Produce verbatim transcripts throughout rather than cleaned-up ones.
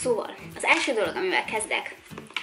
Szóval, az első dolog, amivel kezdek,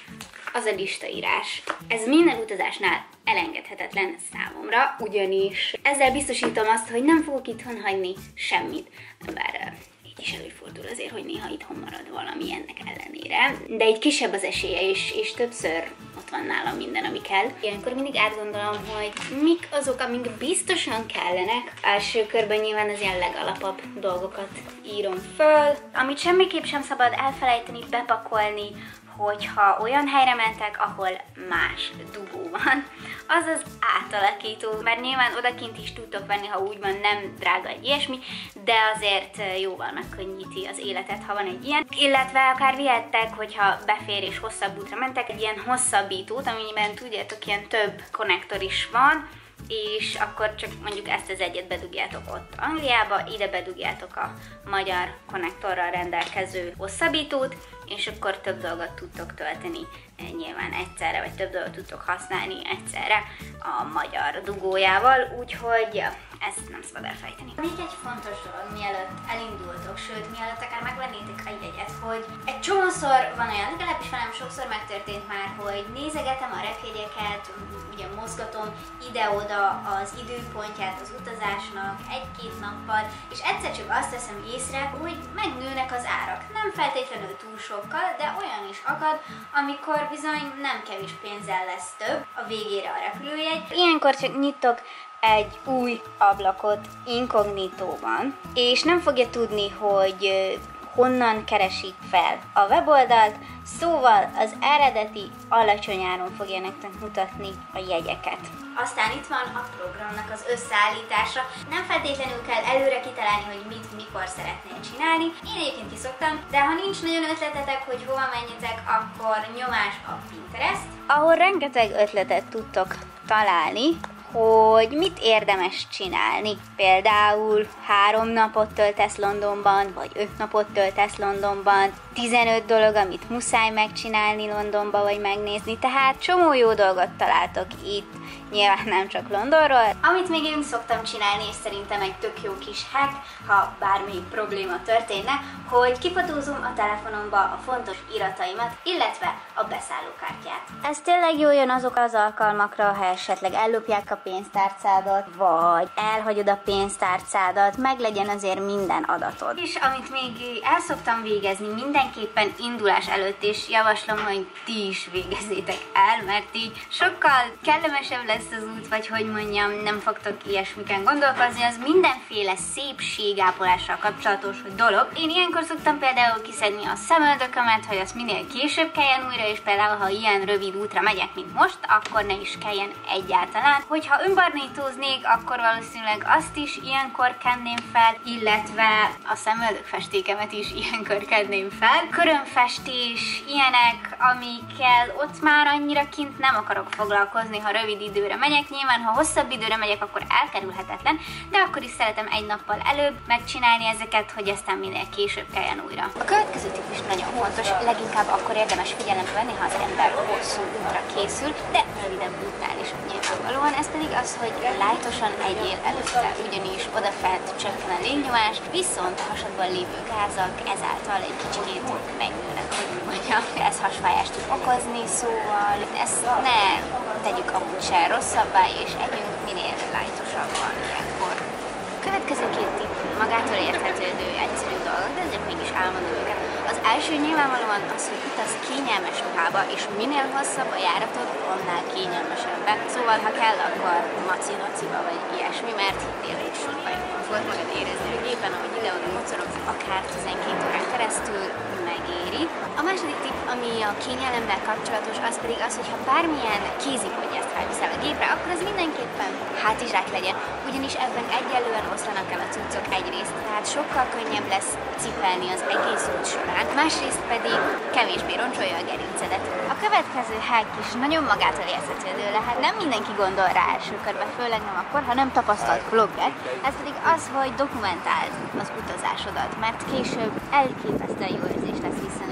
az a listaírás. Ez minden utazásnál elengedhetetlen számomra, ugyanis ezzel biztosítom azt, hogy nem fogok itthon hagyni semmit. Bár így is előfordul azért, hogy néha itthon marad valami ennek ellenére. De így kisebb az esélye, és, és többször ott van nálam minden, ami kell. Ilyenkor mindig átgondolom, hogy mik azok, amik biztosan kellenek. Első körben nyilván az ilyen legalapabb dolgokat írom föl, amit semmiképp sem szabad elfelejteni, bepakolni, hogyha olyan helyre mentek, ahol más dugó van, az az átalakító, mert nyilván odakint is tudtok venni, ha úgy van, nem drága egy ilyesmi, de azért jóval megkönnyíti az életet, ha van egy ilyen. Illetve akár vihettek, hogyha befér és hosszabb útra mentek, egy ilyen hosszabbítót, amiben tudjátok, ilyen több konnektor is van, és akkor csak mondjuk ezt az egyet bedugjátok ott Angliába, ide bedugjátok a magyar konnektorral rendelkező hosszabbítót, és akkor több dolgot tudtok tölteni nyilván egyszerre, vagy több dolgot tudtok használni egyszerre a magyar dugójával, úgyhogy ezt nem szabad elfejteni. Még egy fontos dolog, mielőtt elindultok, sőt, mielőtt akár megvennétek a jegyet, hogy egy csomószor van olyan, legalábbis velem sokszor megtörtént már, hogy nézegetem a repjegyeket, ugye mozgatom ide-oda az időpontját az utazásnak egy-két nappal, és egyszer csak azt veszem észre, hogy megnőnek az árak. Nem feltétlenül túl sokkal, de olyan is akad, amikor bizony nem kevés pénzzel lesz több a végére a repülőjegy. Ilyenkor csak nyitok egy új ablakot inkognitóban, és nem fogja tudni, hogy honnan keresik fel a weboldalt, szóval az eredeti alacsony áron fogja nektek mutatni a jegyeket. Aztán itt van a programnak az összeállítása. Nem feltétlenül kell előre kitalálni, hogy mit, mikor szeretnél csinálni. Én egyébként kiszoktam, de ha nincs nagyon ötletetek, hogy hova menjetek, akkor nyomás a Pinterest, ahol rengeteg ötletet tudtok találni, hogy mit érdemes csinálni. Például három napot töltesz Londonban, vagy öt napot töltesz Londonban, tizenöt dolog, amit muszáj megcsinálni Londonba, vagy megnézni, tehát csomó jó dolgot találtok itt, nyilván nem csak Londonról. Amit még én szoktam csinálni, és szerintem egy tök jó kis hack, ha bármelyik probléma történne, hogy kifotózom a telefonomba a fontos irataimat, illetve a beszállókártyát. Ez tényleg jó jön azok az alkalmakra, ha esetleg ellopják a pénztárcádat, vagy elhagyod a pénztárcádat, meg legyen azért minden adatod. És amit még el szoktam végezni mindenképpen indulás előtt, és javaslom, hogy ti is végezzétek el, mert így sokkal kellemesebb lesz az út, vagy hogy mondjam, nem fogtok ilyesmiken gondolkozni, az mindenféle szépségápolással kapcsolatos dolog. Én ilyenkor szoktam például kiszedni a szemöldökömet, hogy azt minél később kelljen újra, és például ha ilyen rövid útra megyek, mint most, akkor ne is kelljen egyáltalán. Hogyha önbarnítóznék, akkor valószínűleg azt is ilyenkor kenném fel, illetve a szemöldökfestékemet is ilyenkor kenném fel. Körömfestés, ilyenek, amikkel ott már annyira kint nem akarok foglalkozni, ha rövid időre megyek. Nyilván, ha hosszabb időre megyek, akkor elkerülhetetlen, de akkor is szeretem egy nappal előbb megcsinálni ezeket, hogy aztán minél később kelljen újra. A következő típus nagyon fontos, leginkább akkor érdemes figyelembe venni, ha az ember hosszú útra készül, de rövidebb útnál is nyilvánvalóan. Ez pedig az, hogy lájtosan egyél előtte, ugyanis odafent csökken a légnyomás, viszont a hasadban lévő gázak ezáltal egy kicsikét megnőnek, hogy mondjam, ez hasfájást tud okozni, szóval ezt ne tegyük amúgy se rosszabbá, és együnk minél lájtosabban ilyenkor. Következő két tipp magától érthetődő, egyszerű dolog, de ezért mégis elmondom őket. Az első nyilvánvalóan az, hogy utaz kényelmes ruhába, és minél hosszabb a járatod, annál kényelmesebben. Szóval, ha kell, akkor maci-naciba vagy ilyesmi, mert hittél egy súlyba fogod magad érezni a gépen, ahogy ide-oda mocorogsz, akár tizenkét órán keresztül megéri. A második tipp, ami a kényelemmel kapcsolatos, az pedig az, hogy ha bármilyen kézipodgyászt felviszel a gépre, akkor az mindenképpen hátizsák legyen, ugyanis ebben egyelően oszlanak el a cuccok egyrészt, tehát sokkal könnyebb lesz cipelni az egész út során, másrészt pedig kevésbé roncsolja a gerincedet. A következő hack is nagyon magától értetődő lehet, nem mindenki gondol rá első körben, főleg nem akkor, ha nem tapasztalt vlogger, ez pedig az, hogy dokumentáld az utazásodat, mert később elképesztően jó érzés lesz visszanézni, és ezt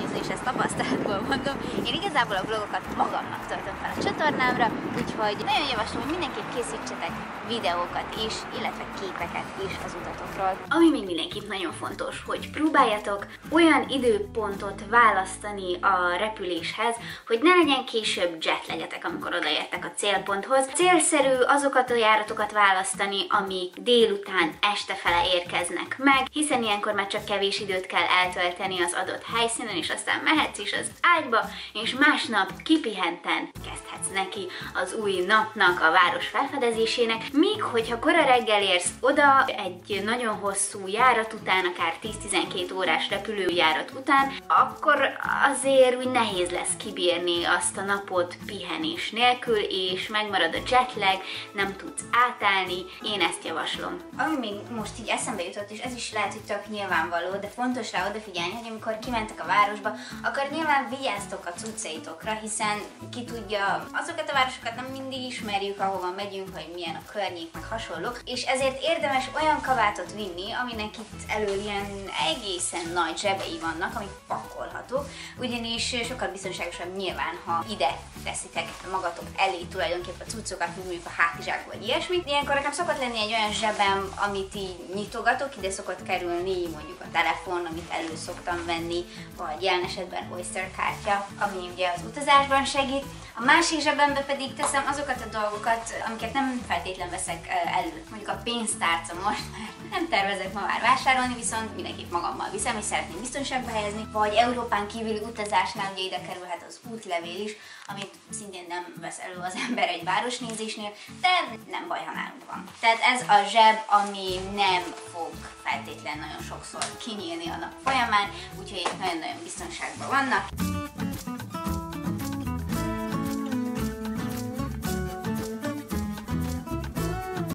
tapasztalatból mondom, én igazából a vlogokat magamnak töltöm fel a csatornámra, úgyhogy nagyon javaslom, hogy mindenképp készítsetek videókat is, illetve képeket is az utatokról. Ami még mindenképp nagyon fontos, hogy próbáljatok olyan időpontot választani a repüléshez, hogy ne legyen később jetlagetek, amikor odaértek a célponthoz. Célszerű azokat a járatokat választani, amik délután, este fele érkeznek meg, hiszen ilyenkor már csak kevés időt kell eltölteni az adott helyszínen, és aztán mehetsz is az ágyba, és másnap kipihenten kezdhetsz neki az új napnak, a város felfedezésének, míg hogyha kora reggel érsz oda egy nagyon hosszú járat után, akár tíz-tizenkét órás repülőjárat után, akkor azért úgy nehéz lesz kibírni azt a napot pihenés nélkül, és megmarad a jetlag, nem tudsz átállni, én ezt javaslom. Ami még most így eszembe jutott, és ez is lehet, hogy tök nyilvánvaló, de fontos rá odafigyelni, hogy amikor kimentek a városba, akkor nyilván vigyáztok a cuccaitokra, hiszen ki tudja, azokat a városokat nem mindig ismerjük, ahova megyünk, hogy milyen a környék, meg hasonlók, és ezért érdemes olyan kabátot vinni, aminek itt elől ilyen egészen nagy zsebei vannak, amik pakolhatók, ugyanis sokkal biztonságosabb nyilván, ha ide teszitek magatok elé tulajdonképpen a cuccokat, mint mondjuk a hátizsák vagy ilyesmi. Ilyenkor nekem szokott lenni egy olyan zsebem, amit így nyitogatok, ide szokott kerülni mondjuk a telefon, amit elő szoktam venni, vagy jelen esetben Oyster kártya, ami ugye az utazásban segít. A másik zsebembe pedig teszem azokat a dolgokat, amiket nem feltétlen veszek elő. Mondjuk a pénztárca most, mert nem tervezek ma már vásárolni, viszont mindenképp magammal viszem, és szeretném biztonságba helyezni. Vagy Európán kívüli utazásnál ugye ide kerülhet az útlevél is, amit szintén nem vesz elő az ember egy városnézésnél, de nem baj, ha nálunk van. Tehát ez a zseb, ami nem fog feltétlen nagyon sokszor kinyílni a nap folyamán, úgyhogy nagyon-nagyon biztonságban vannak.